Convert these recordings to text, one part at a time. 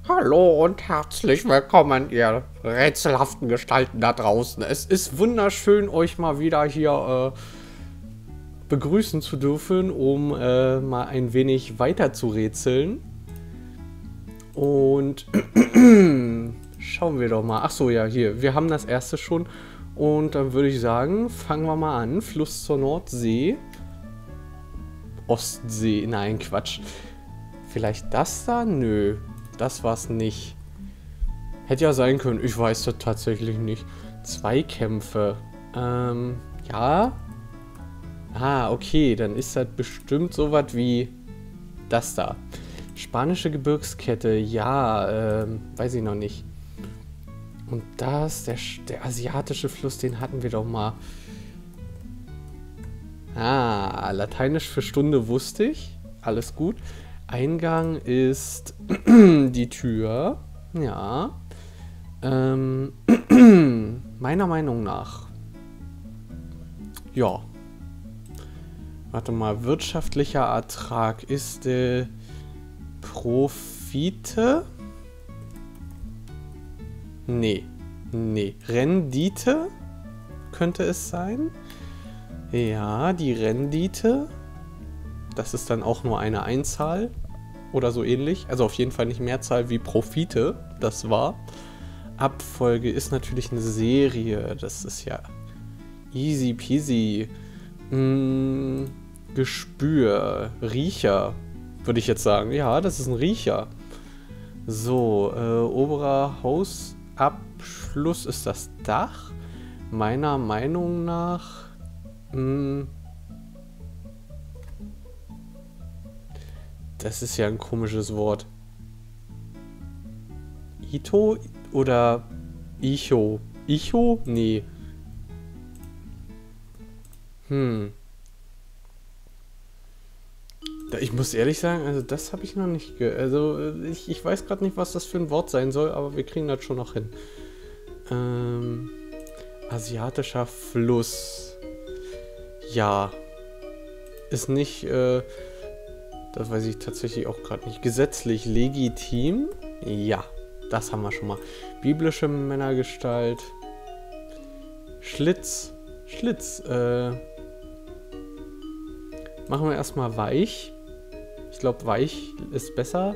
Hallo und herzlich willkommen, ihr rätselhaften Gestalten da draußen. Es ist wunderschön, euch mal wieder hier begrüßen zu dürfen, um mal ein wenig weiter zu rätseln. Und schauen wir doch mal. Ach so, ja, hier, wir haben das erste schon. Und dann würde ich sagen, fangen wir mal an. Fluss zur Nordsee. Ostsee, nein, Quatsch. Vielleicht das da? Nö, das war's nicht. Hätte ja sein können, ich weiß das tatsächlich nicht. Zweikämpfe. Ja. Ah, okay, dann ist das bestimmt sowas wie das da. Spanische Gebirgskette, ja, weiß ich noch nicht. Und das, der asiatische Fluss, den hatten wir doch mal. Ah, Lateinisch für Stunde wusste ich. Alles gut. Eingang ist die Tür. Ja. Meiner Meinung nach. Ja. Warte mal, wirtschaftlicher Ertrag ist Profite? Nee. Nee. Rendite könnte es sein. Ja, die Rendite. Das ist dann auch nur eine Einzahl. Oder so ähnlich. Also auf jeden Fall nicht Mehrzahl wie Profite. Das war. Abfolge ist natürlich eine Serie. Das ist ja easy peasy. Gespür. Riecher. Würde ich jetzt sagen. Ja, das ist ein Riecher. So, oberer Hausabschluss ist das Dach. Meiner Meinung nach. Das ist ja ein komisches Wort. Ito oder Icho? Icho? Nee. Ich muss ehrlich sagen, also das habe ich noch nicht also ich weiß gerade nicht, was das für ein Wort sein soll, aber wir kriegen das schon noch hin. Asiatischer Fluss. Ja. Ist nicht, das weiß ich tatsächlich auch gerade nicht. Gesetzlich legitim? Ja, das haben wir schon mal. Biblische Männergestalt. Schlitz. Schlitz. Machen wir erstmal weich. Ich glaube, weich ist besser.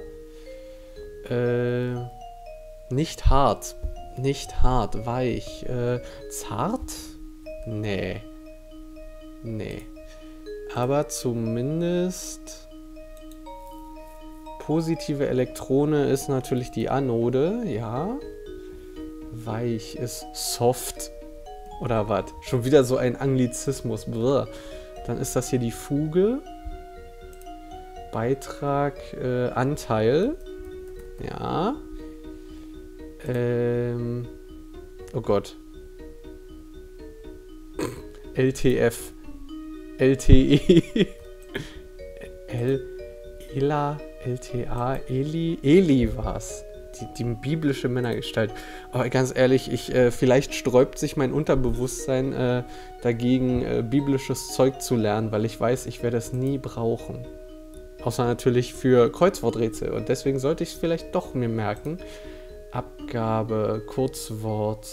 Nicht hart. Nicht hart, weich. Zart? Nee. Nee. Aber zumindest positive Elektrone ist natürlich die Anode, ja. Weich ist soft. Oder was? Schon wieder so ein Anglizismus. Brr. Dann ist das hier die Fuge. Beitrag, Anteil. Ja. Oh Gott. LTF. LTE. Ela, LTA, Eli war's. Die biblische Männergestalt. Aber ganz ehrlich, vielleicht sträubt sich mein Unterbewusstsein dagegen, biblisches Zeug zu lernen, weil ich weiß, ich werde es nie brauchen. Außer natürlich für Kreuzworträtsel. Und deswegen sollte ich es vielleicht doch mir merken. Abgabe, Kurzwort.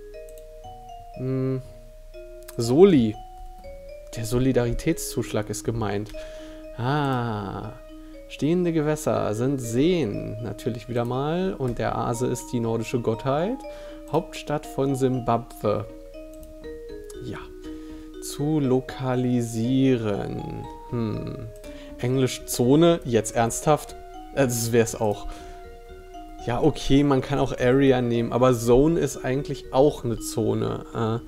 Soli. Der Solidaritätszuschlag ist gemeint. Ah. Stehende Gewässer sind Seen, natürlich wieder mal. Und der Ase ist die nordische Gottheit. Hauptstadt von Simbabwe. Ja. Zu lokalisieren. Englisch Zone, jetzt ernsthaft? Das wäre es auch. Ja, okay, man kann auch Area nehmen, aber Zone ist eigentlich auch eine Zone.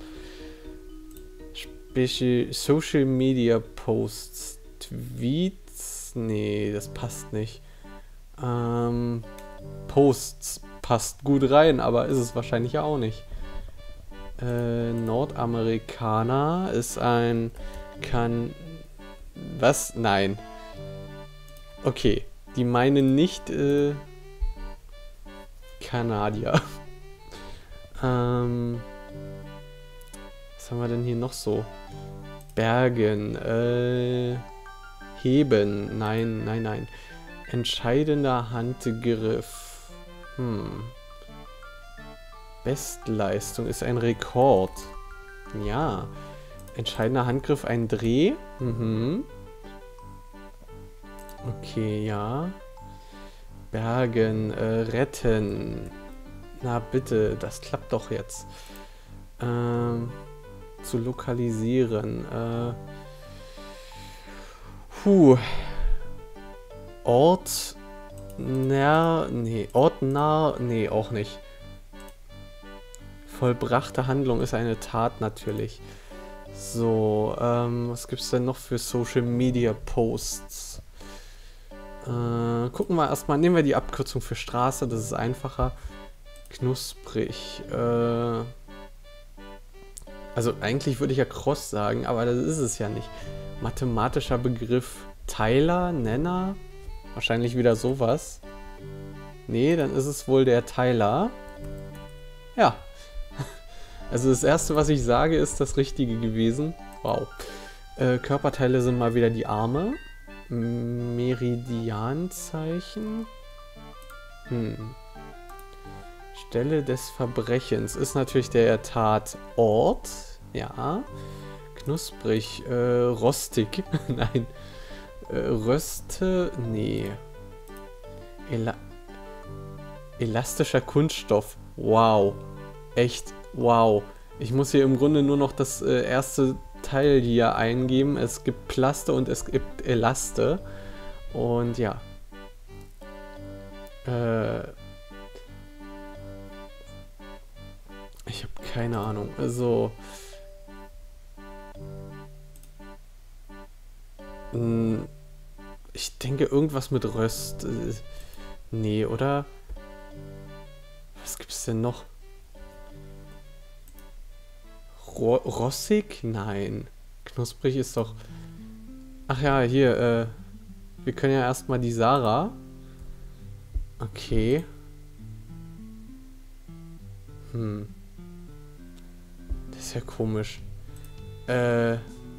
Social Media Posts. Tweets. Nee, das passt nicht. Posts passt gut rein, aber ist es wahrscheinlich ja auch nicht. Nordamerikaner ist ein... Was? Nein. Okay. Die meinen nicht Kanadier. Was haben wir denn hier noch so? Bergen. Heben. Nein, nein, nein. Entscheidender Handgriff. Bestleistung ist ein Rekord. Ja. Entscheidender Handgriff, ein Dreh. Okay, ja. Bergen, retten. Na bitte, das klappt doch jetzt. Zu lokalisieren. Ort. Nee, ortnah. Nee, auch nicht. Vollbrachte Handlung ist eine Tat natürlich. So, was gibt's denn noch für Social Media Posts? Gucken wir erstmal, nehmen wir die Abkürzung für Straße, das ist einfacher. Knusprig. Also eigentlich würde ich ja Cross sagen, aber das ist es ja nicht. Mathematischer Begriff. Teiler, Nenner? Wahrscheinlich wieder sowas. Nee, dann ist es wohl der Teiler. Ja. Also das erste, was ich sage, ist das Richtige gewesen. Wow. Körperteile sind mal wieder die Arme. Meridianzeichen. Stelle des Verbrechens ist natürlich der Tatort. Ja. Knusprig. Rostig. Nein. Röste. Nee. Elastischer Kunststoff. Wow. Echt. Wow. Ich muss hier im Grunde nur noch das erste Teil hier eingeben. Es gibt Plaste und es gibt Elaste. Und ja. Ich habe keine Ahnung. Also. Ich denke irgendwas mit Röst. Nee, oder? Was gibt's denn noch? Rossig? Nein. Knusprig ist doch... Ach ja, hier, wir können ja erstmal die Sarah. Okay. Das ist ja komisch. Das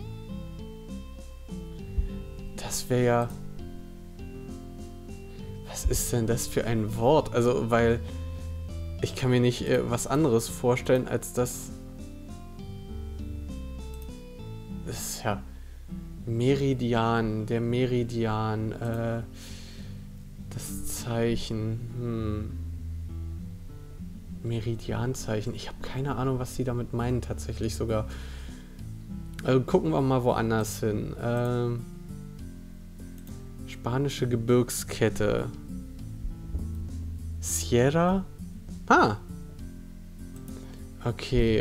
wäre ja... Was ist denn das für ein Wort? Also, weil... Ich kann mir nicht was anderes vorstellen, als das... Das ist ja... Meridian, der Meridian, das Zeichen, Meridianzeichen. Ich habe keine Ahnung, was die damit meinen, tatsächlich sogar. Also gucken wir mal woanders hin. Spanische Gebirgskette. Sierra? Ah! Okay,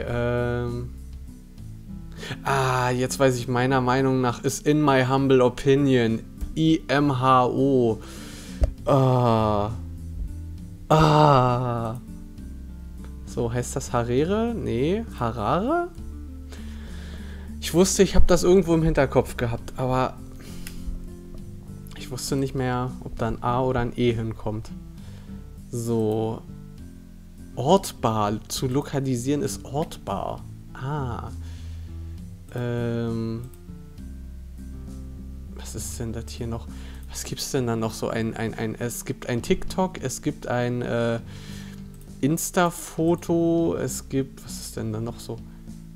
jetzt weiß ich, meiner Meinung nach ist in my humble opinion IMHO. So, heißt das Harare? Nee, Harare? Ich wusste, ich habe das irgendwo im Hinterkopf gehabt, aber ich wusste nicht mehr, ob da ein A oder ein E hinkommt. So. Ortbar. Zu lokalisieren ist ortbar. Was ist denn das hier noch? Was gibt's denn da noch so? Es gibt ein TikTok, es gibt ein Insta-Foto, es gibt... Was ist denn da noch so?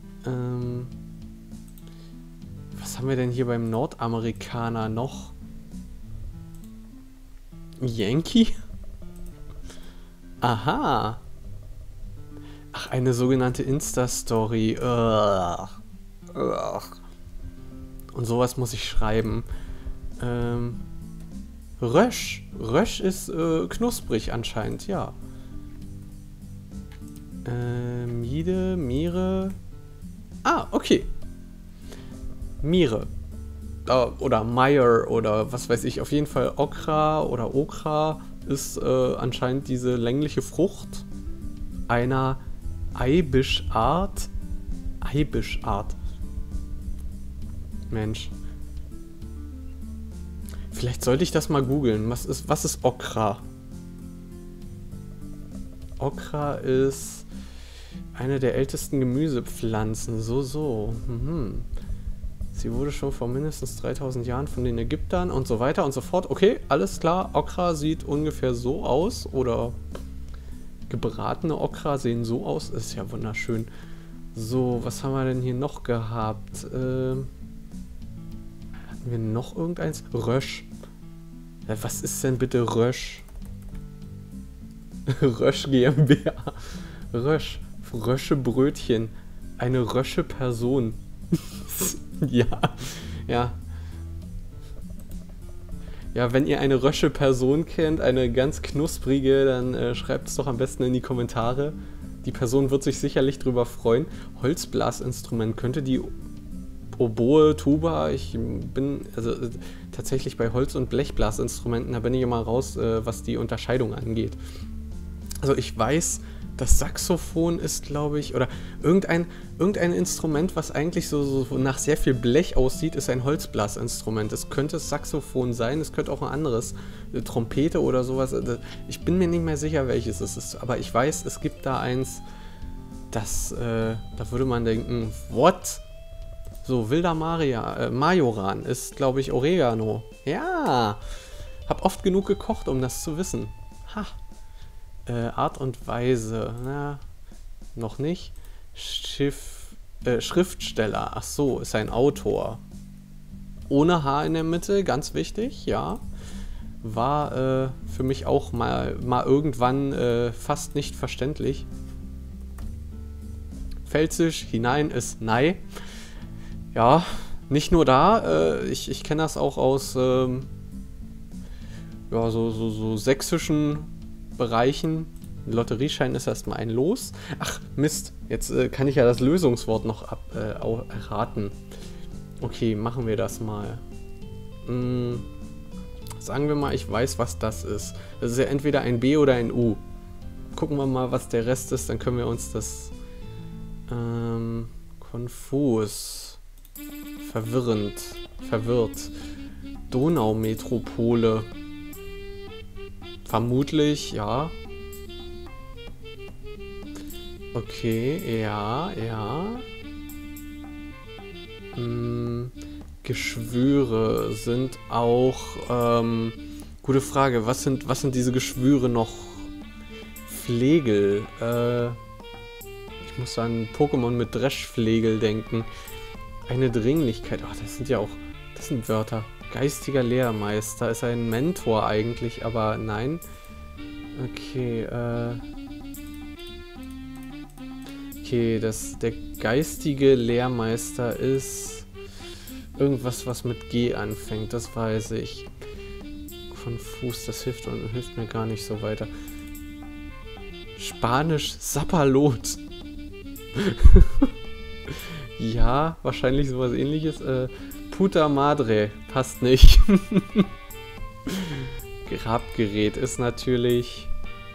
Was haben wir denn hier beim Nordamerikaner noch? Yankee? Aha. Ach, eine sogenannte Insta-Story. Und sowas muss ich schreiben. Rösch. Rösch ist knusprig anscheinend, ja. Miede, Mire. Okay. Mire. Oder Meyer oder was weiß ich. Auf jeden Fall Okra oder Okra ist anscheinend diese längliche Frucht einer Eibischart. Eibischart. Mensch. Vielleicht sollte ich das mal googeln. Was ist Okra? Okra ist eine der ältesten Gemüsepflanzen. So. Sie wurde schon vor mindestens 3000 Jahren von den Ägyptern und so weiter und so fort. Okay, alles klar. Okra sieht ungefähr so aus. Oder Gebratene Okra sehen so aus. Ist ja wunderschön. So, was haben wir denn hier noch gehabt? Hatten wir noch irgendeins? Rösch. Was ist denn bitte Rösch? Rösch GmbH. Rösch. Rösche Brötchen. Eine Rösche Person. Ja. Ja. Ja, wenn ihr eine Rösche Person kennt, eine ganz knusprige, dann schreibt es doch am besten in die Kommentare. Die Person wird sich sicherlich drüber freuen. Holzblasinstrument könnte die Oboe, Tuba, ich bin also tatsächlich bei Holz- und Blechblasinstrumenten, da bin ich immer raus, was die Unterscheidung angeht. Also ich weiß, das Saxophon ist, glaube ich, oder irgendein Instrument, was eigentlich so nach sehr viel Blech aussieht, ist ein Holzblasinstrument. Es könnte das Saxophon sein, es könnte auch ein anderes, Trompete oder sowas. Ich bin mir nicht mehr sicher, welches es ist, aber ich weiß, es gibt da eins, das, da würde man denken, what? So, wilder Majoran ist, glaube ich, Oregano. Ja, hab oft genug gekocht, um das zu wissen. Ha. Art und Weise, na, noch nicht. Schriftsteller, ach so, ist ein Autor. Ohne H in der Mitte, ganz wichtig, ja. War für mich auch mal irgendwann fast nicht verständlich. Pfälzisch, hinein ist Nei. Ja, nicht nur da, ich kenne das auch aus ja, so sächsischen Bereichen. Lotterieschein ist erstmal ein Los. Ach, Mist. Jetzt kann ich ja das Lösungswort noch erraten. Okay, machen wir das mal. Sagen wir mal, ich weiß, was das ist. Das ist ja entweder ein B oder ein U. Gucken wir mal, was der Rest ist, dann können wir uns das... konfus. Verwirrend. Verwirrt. Donaumetropole. Vermutlich, ja. Okay, ja. Geschwüre sind auch, gute Frage, was sind diese Geschwüre noch? Flegel, ich muss an Pokémon mit Dreschflegel denken. Eine Dringlichkeit, ach, das sind Wörter. Geistiger Lehrmeister ist ein Mentor eigentlich, aber nein. Okay, okay, der geistige Lehrmeister ist irgendwas, was mit G anfängt, das weiß ich. Konfus, das hilft mir gar nicht so weiter. Spanisch Sapperlot. Ja, wahrscheinlich sowas ähnliches. Puta Madre, passt nicht. Grabgerät ist natürlich...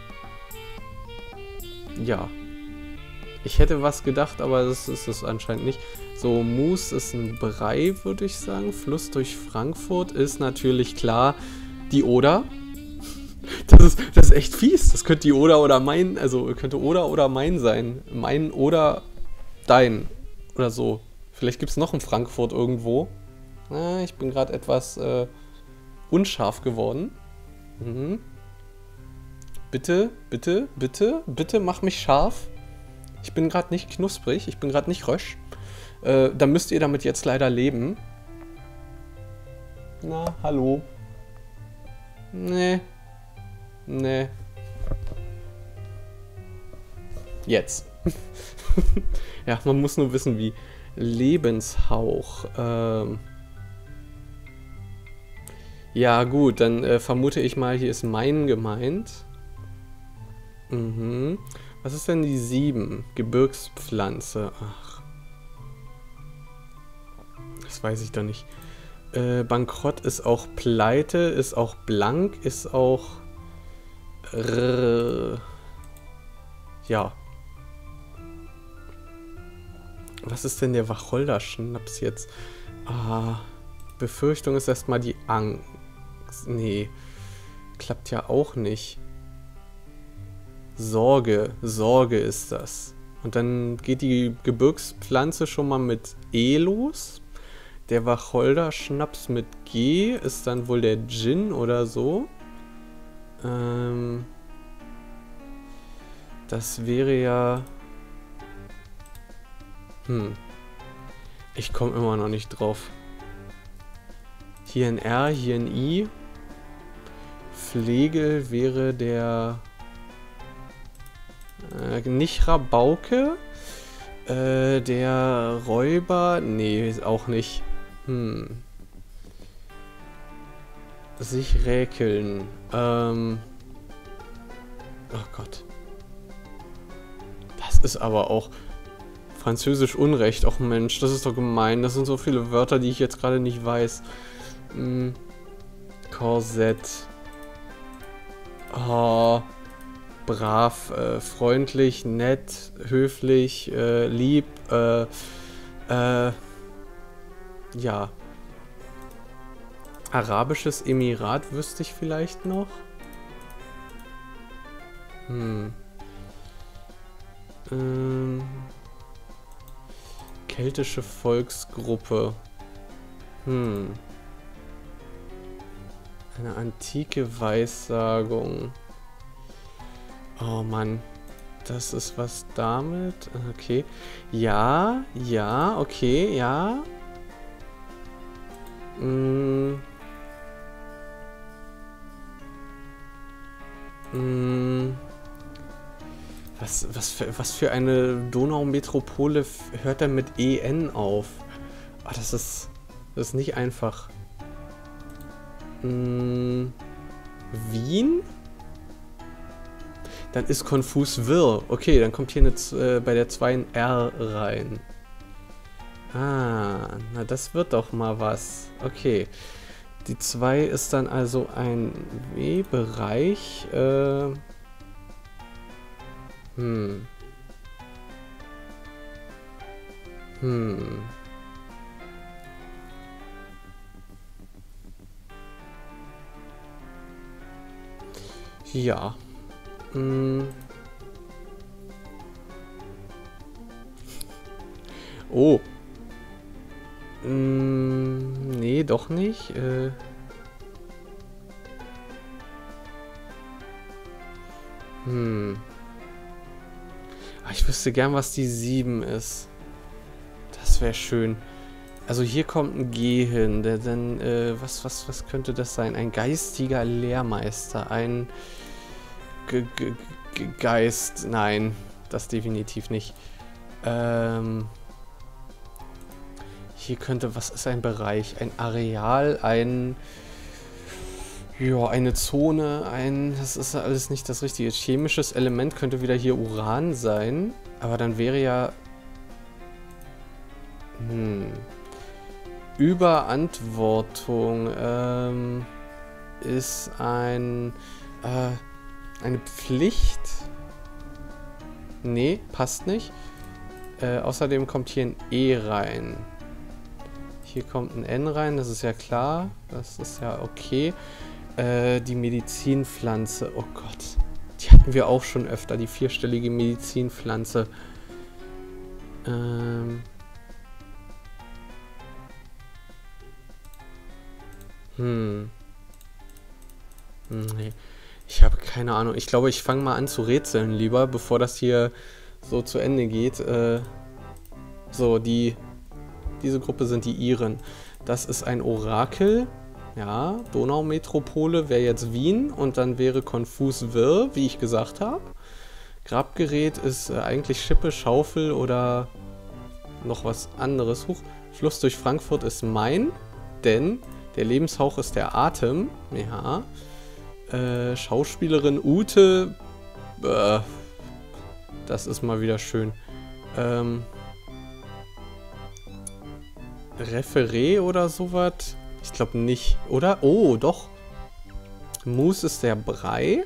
Ja. Ich hätte was gedacht, aber das ist es anscheinend nicht. So, Mus ist ein Brei, würde ich sagen. Fluss durch Frankfurt ist natürlich klar die Oder. Das ist echt fies. Das könnte die Oder Main, also könnte oder Main sein. Mein oder dein. Oder so. Vielleicht gibt es noch ein Frankfurt irgendwo. Ich bin gerade etwas unscharf geworden. Mhm. Bitte mach mich scharf. Ich bin gerade nicht knusprig, ich bin gerade nicht rösch. Da müsst ihr damit jetzt leider leben. Na, hallo. Nee. Jetzt. Ja, man muss nur wissen, wie. Lebenshauch. Ja, gut, dann vermute ich mal, hier ist Main gemeint. Mhm. Was ist denn die 7? Gebirgspflanze. Ach. Das weiß ich doch nicht. Bankrott ist auch Pleite, ist auch blank, ist auch... ja. Was ist denn der Wacholderschnaps jetzt? Befürchtung ist erstmal die Angst. Nee, klappt ja auch nicht. Sorge ist das. Und dann geht die Gebirgspflanze schon mal mit E los. Der Wacholderschnaps mit G ist dann wohl der Gin oder so. Das wäre ja... Ich komme immer noch nicht drauf. Hier ein R, hier ein I. Flegel wäre der... nicht Rabauke. Der Räuber... Nee, auch nicht. Sich räkeln. Oh Gott. Das ist aber auch... Französisch Unrecht. Och Mensch, das ist doch gemein. Das sind so viele Wörter, die ich jetzt gerade nicht weiß. Korsett. Oh. Brav, freundlich, nett, höflich, lieb, ja. Arabisches Emirat wüsste ich vielleicht noch. Keltische Volksgruppe. Eine antike Weissagung. Oh Mann. Das ist was damit. Okay. Ja, ja, okay, ja. Was für eine Donaumetropole hört er mit EN auf? Oh, das ist nicht einfach. Wien? Dann ist konfus wirr. Okay, dann kommt hier bei der 2 ein R rein. Ah, na das wird doch mal was. Okay. Die 2 ist dann also ein W-Bereich. Ja. Oh. Nee, doch nicht. Ich wüsste gern, was die 7 ist. Das wäre schön. Also hier kommt ein G hin. Was könnte das sein? Ein geistiger Lehrmeister. Ein Geist. Nein, das definitiv nicht. Hier könnte, was ist ein Bereich? Ein Areal, ja, eine Zone, das ist alles nicht das richtige. Chemisches Element könnte wieder hier Uran sein. Aber dann wäre ja... Überantwortung, ist eine Pflicht. Nee, passt nicht. Außerdem kommt hier ein E rein. Hier kommt ein N rein, das ist ja klar. Das ist ja okay. Die Medizinpflanze. Oh Gott. Die hatten wir auch schon öfter, die 4-stellige Medizinpflanze. Nee. Ich habe keine Ahnung. Ich glaube, ich fange mal an zu rätseln lieber, bevor das hier so zu Ende geht. So, diese Gruppe sind die Iren. Das ist ein Orakel. Ja, Donaumetropole wäre jetzt Wien und dann wäre konfus wirr, wie ich gesagt habe. Grabgerät ist eigentlich Schippe, Schaufel oder noch was anderes. Fluss durch Frankfurt ist Main, denn der Lebenshauch ist der Atem. Ja. Schauspielerin Ute. Das ist mal wieder schön. Referé oder sowas? Ich glaube nicht, oder? Oh, doch. Mus ist der Brei.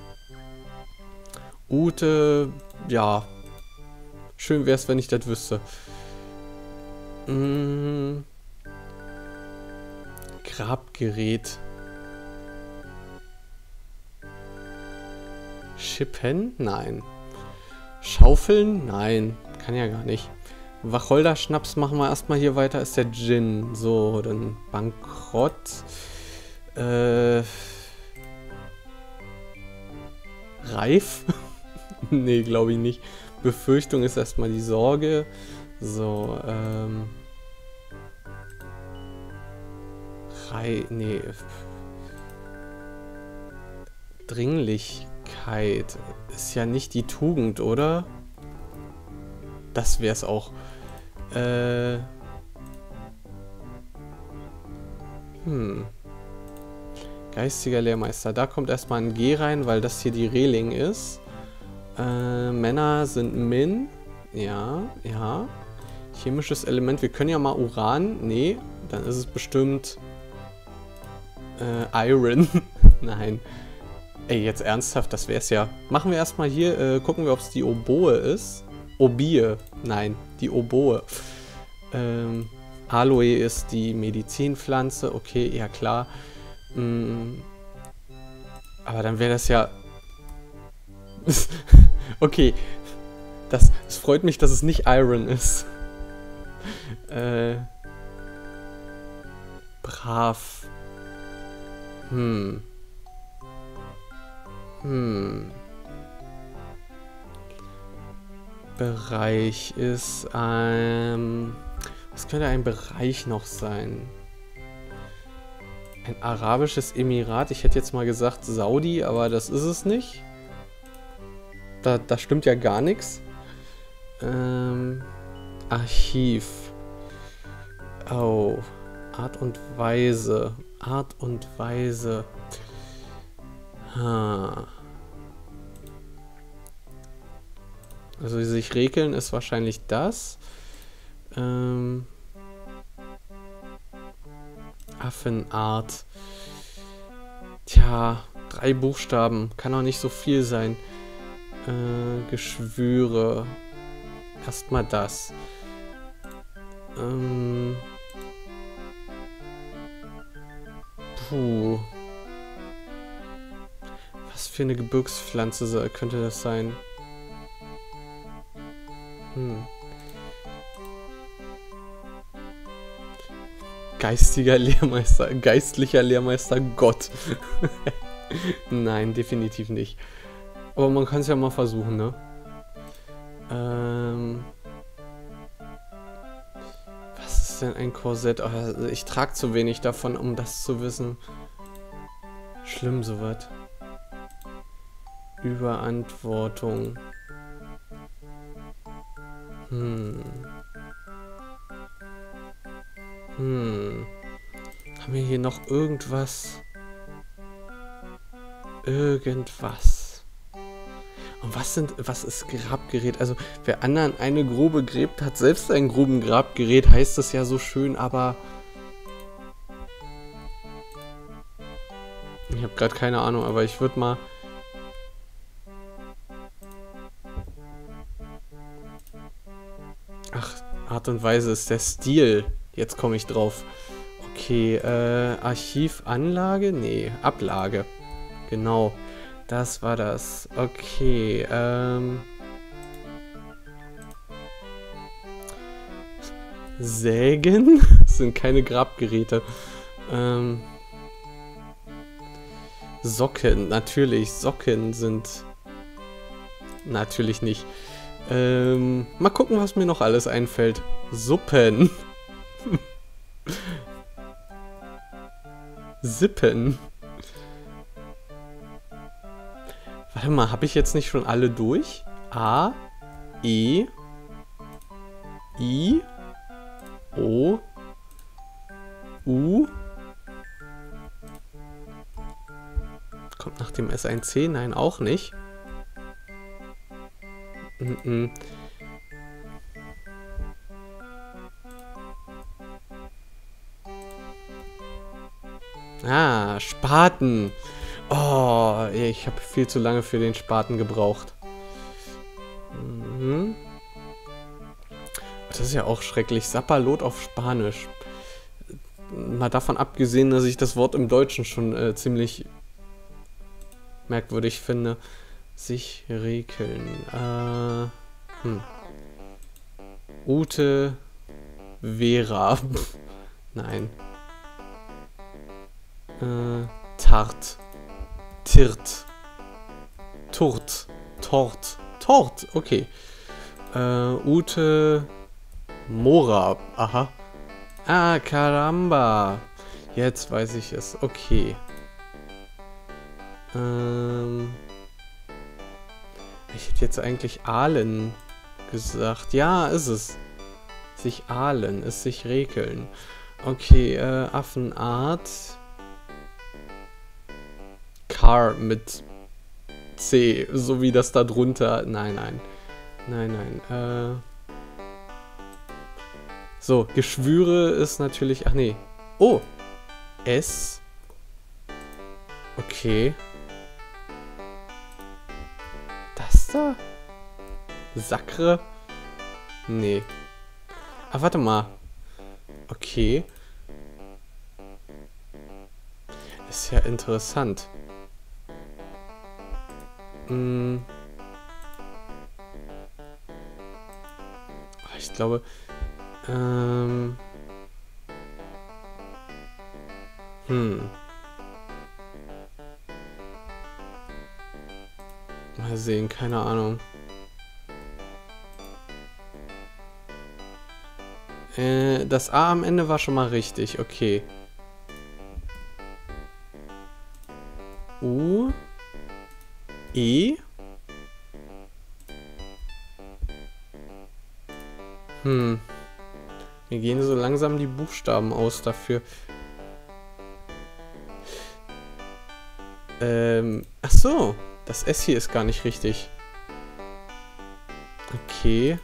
Ute, ja. Schön wäre es, wenn ich das wüsste. Grabgerät. Schippen? Nein. Schaufeln? Nein. Kann ja gar nicht. Wacholder-Schnaps machen wir erstmal hier weiter, ist der Gin. So, dann Bankrott. Reif? Nee, glaube ich nicht. Befürchtung ist erstmal die Sorge. So, nee. Dringlichkeit ist ja nicht die Tugend, oder? Das wär's auch. Geistiger Lehrmeister. Da kommt erstmal ein G rein, weil das hier die Reling ist. Männer sind Min. Ja, ja. Chemisches Element. Wir können ja mal Uran. Nee, dann ist es bestimmt Iron. Nein. Ey, jetzt ernsthaft, das wär's ja. Machen wir erstmal hier, gucken wir, ob es die Oboe ist. Obie. Nein, die Oboe. Aloe ist die Medizinpflanze. Okay, ja klar. Aber dann wäre das ja... Okay. Es freut mich, dass es nicht Iron ist. Brav. Bereich ist, was könnte ein Bereich noch sein? Ein arabisches Emirat. Ich hätte jetzt mal gesagt Saudi, aber das ist es nicht. Da stimmt ja gar nichts. Archiv. Oh. Art und Weise. Art und Weise. Also sich regeln ist wahrscheinlich das. Affenart. Tja, 3 Buchstaben. Kann auch nicht so viel sein. Geschwüre. Erstmal das. Puh. Was für eine Gebirgspflanze könnte das sein? Geistiger Lehrmeister, geistlicher Lehrmeister Gott. Nein, definitiv nicht. Aber man kann es ja mal versuchen, ne? Was ist denn ein Korsett? Oh, ich trage zu wenig davon, um das zu wissen. Schlimm soweit. Überantwortung. Haben wir hier noch irgendwas? Irgendwas. Und was ist Grabgerät? Also, wer anderen eine Grube gräbt, hat selbst ein Grubengrabgerät, heißt das ja so schön, aber... Ich habe gerade keine Ahnung, aber ich würde mal... Ach, Art und Weise ist der Stil. Jetzt komme ich drauf. Okay, Archivanlage? Nee, Ablage. Genau. Das war das. Okay, Sägen? Das sind keine Grabgeräte. Socken, natürlich. Socken sind... Natürlich nicht. Mal gucken, was mir noch alles einfällt. Suppen. Sippen. Warte mal, habe ich jetzt nicht schon alle durch? A, E, I, O, U. Kommt nach dem S ein C? Nein, auch nicht. Ah, Spaten. Oh, ich habe viel zu lange für den Spaten gebraucht. Das ist ja auch schrecklich. Sapperlot auf Spanisch. Mal davon abgesehen, dass ich das Wort im Deutschen schon ziemlich merkwürdig finde. Sich regeln. Ute Vera. Nein. Tart. Tirt. Turt. Tort. sofort. Okay. Ute Mora. Aha. Ah, Caramba. Jetzt weiß ich es. Okay. Ich hätte jetzt eigentlich Ahlen gesagt. Ja, ist es. Sich ahlen, ist sich rekeln. Okay, Affenart. Car mit C, so wie das da drunter. Nein, nein. Nein, nein. So, Geschwüre ist natürlich... Ach nee. Oh. S. Okay. Das da? Sakre? Nee. Ah, warte mal. Okay. Ist ja interessant. Ich glaube... Mal sehen, keine Ahnung. Das A am Ende war schon mal richtig, okay. U. E. Mir gehen so langsam die Buchstaben aus dafür. Ach so. Das S hier ist gar nicht richtig. Okay.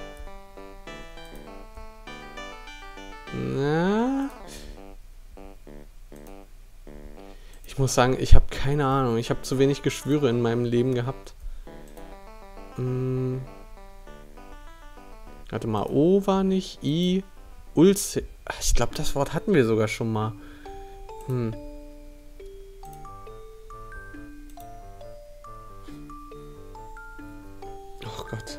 Na. Ich muss sagen, ich habe keine Ahnung. Ich habe zu wenig Geschwüre in meinem Leben gehabt. Warte mal, O war nicht, I, Ulze. Ich glaube, das Wort hatten wir sogar schon mal. Oh Gott.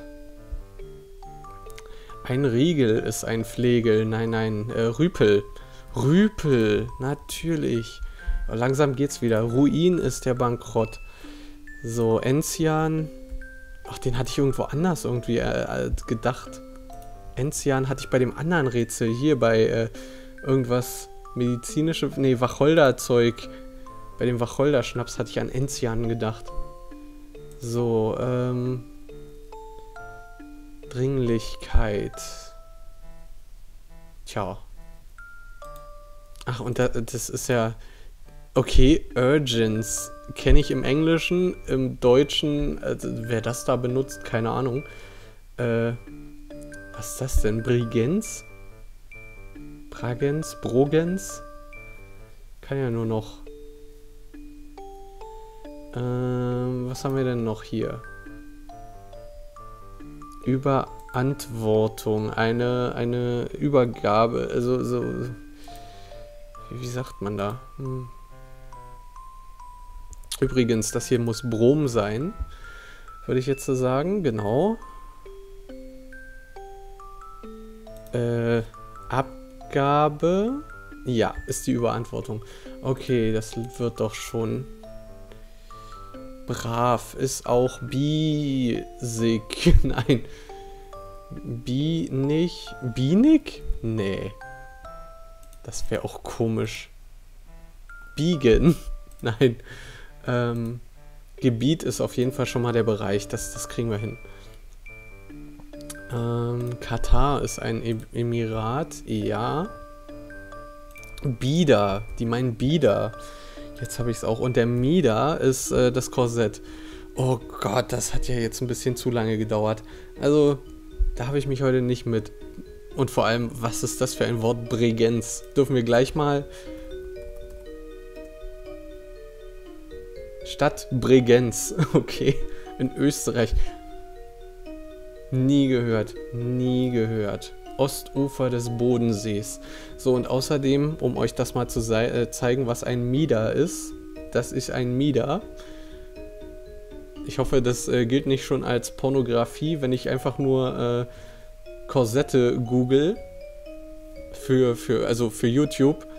Ein Riegel ist ein Flegel. Nein, nein. Rüpel. Rüpel. Natürlich. Langsam geht's wieder. Ruin ist der Bankrott. So, Enzian. Ach, den hatte ich irgendwo anders irgendwie gedacht. Enzian hatte ich bei dem anderen Rätsel. Hier bei irgendwas medizinische... Nee, Wacholderzeug. Bei dem Wacholderschnaps hatte ich an Enzian gedacht. So, Dringlichkeit. Tja. Ach, und das ist ja... Okay, Urgence. Kenne ich im Englischen, im Deutschen, also wer das da benutzt, keine Ahnung. Was ist das denn? Brigenz? Bragenz? Brogenz? Kann ja nur noch. Was haben wir denn noch hier? Überantwortung. Eine Übergabe. Also, so. Wie sagt man da? Übrigens, das hier muss Brom sein. Würde ich jetzt so sagen. Genau. Abgabe. Ja, ist die Überantwortung. Okay, das wird doch schon. Brav ist auch biesig. Nein. Bienig? Bienig? Nee. Das wäre auch komisch. Biegen? Nein. Gebiet ist auf jeden Fall schon mal der Bereich. Das kriegen wir hin. Katar ist ein Emirat. Ja. Bieder. Die meinen Bieder. Jetzt habe ich es auch. Und der Mieder ist das Korsett. Oh Gott, das hat ja jetzt ein bisschen zu lange gedauert. Also, da habe ich mich heute nicht mit. Und vor allem, was ist das für ein Wort? Bregenz. Dürfen wir gleich mal... Stadt Bregenz. Okay. In Österreich. Nie gehört. Nie gehört. Ostufer des Bodensees. So, und außerdem, um euch das mal zu zeigen, was ein Mieder ist. Das ist ein Mieder. Ich hoffe, das gilt nicht schon als Pornografie, wenn ich einfach nur Korsette google. Also für YouTube.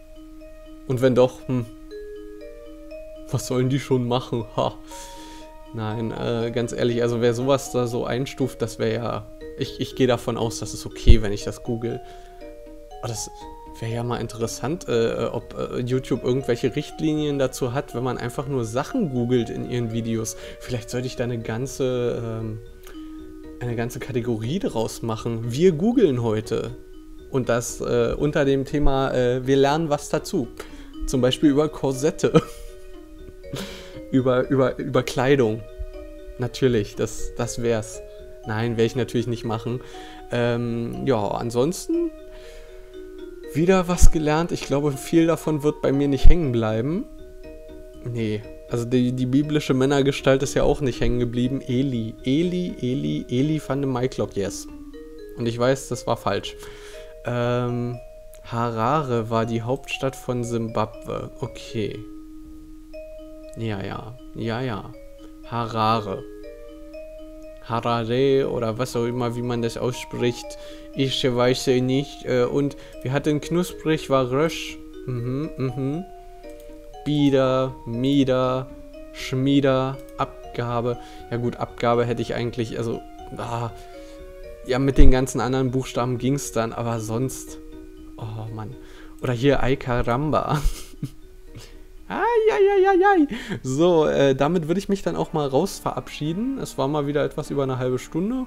Und wenn doch, was sollen die schon machen? Ha. Nein, ganz ehrlich, also wer sowas da so einstuft, das wäre ja... Ich gehe davon aus, das ist okay, wenn ich das google. Aber das wäre ja mal interessant, ob YouTube irgendwelche Richtlinien dazu hat, wenn man einfach nur Sachen googelt in ihren Videos. Vielleicht sollte ich da eine ganze Kategorie draus machen. Wir googeln heute. Und das unter dem Thema, wir lernen was dazu. Zum Beispiel über Korsette. über Kleidung. Natürlich, das wär's. Nein, werde ich natürlich nicht machen. Ja, ansonsten wieder was gelernt. Ich glaube, viel davon wird bei mir nicht hängen bleiben. Nee, also die biblische Männergestalt ist ja auch nicht hängen geblieben. Eli van de Maiklock, yes. Und ich weiß, das war falsch. Harare war die Hauptstadt von Simbabwe. Okay. Ja. Harare. Harare oder was auch immer, wie man das ausspricht. Ich weiß nicht. Und wir hatten knusprig, war Rösch. Bieder, Mieder, Schmieder, Abgabe. Ja gut, Abgabe hätte ich eigentlich, also, ja, mit den ganzen anderen Buchstaben ging es dann, aber sonst, oh Mann. Oder hier Ay Caramba. So, damit würde ich mich dann auch mal raus verabschieden. Es war mal wieder etwas über eine halbe Stunde.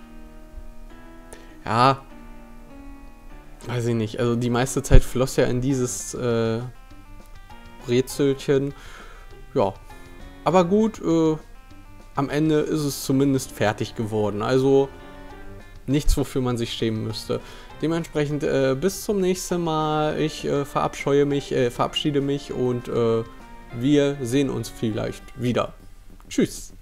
Ja, weiß ich nicht. Also die meiste Zeit floss ja in dieses Rätselchen. Ja, aber gut, am Ende ist es zumindest fertig geworden. Also nichts, wofür man sich schämen müsste. Dementsprechend bis zum nächsten Mal. Ich verabschiede mich und wir sehen uns vielleicht wieder. Tschüss.